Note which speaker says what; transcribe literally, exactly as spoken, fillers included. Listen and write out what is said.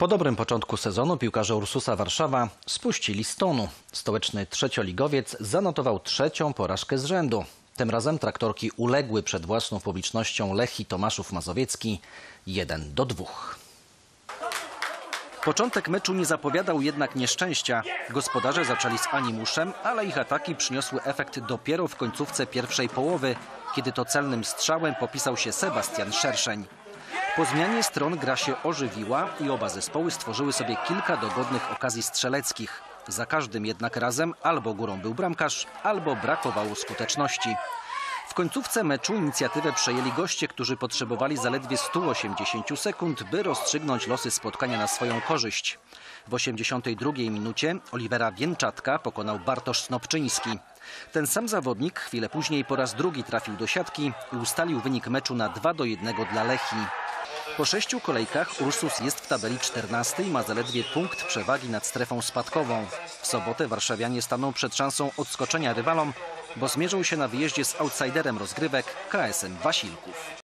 Speaker 1: Po dobrym początku sezonu piłkarze Ursusa Warszawa spuścili z tonu. Stołeczny trzecioligowiec zanotował trzecią porażkę z rzędu. Tym razem traktorki uległy przed własną publicznością Lechii Tomaszów Mazowiecki jeden do dwóch. Początek meczu nie zapowiadał jednak nieszczęścia. Gospodarze zaczęli z animuszem, ale ich ataki przyniosły efekt dopiero w końcówce pierwszej połowy, kiedy to celnym strzałem popisał się Sebastian Szerszeń. Po zmianie stron gra się ożywiła i oba zespoły stworzyły sobie kilka dogodnych okazji strzeleckich. Za każdym jednak razem albo górą był bramkarz, albo brakowało skuteczności. W końcówce meczu inicjatywę przejęli goście, którzy potrzebowali zaledwie stu osiemdziesięciu sekund, by rozstrzygnąć losy spotkania na swoją korzyść. W osiemdziesiątej drugiej minucie Oliwera Więczatka pokonał Bartosz Snopczyński. Ten sam zawodnik chwilę później po raz drugi trafił do siatki i ustalił wynik meczu na dwa do jednego dla Lechii. Po sześciu kolejkach Ursus jest w tabeli czternasty i ma zaledwie punkt przewagi nad strefą spadkową. W sobotę warszawianie staną przed szansą odskoczenia rywalom, bo zmierzą się na wyjeździe z outsiderem rozgrywek K S M Wasilków.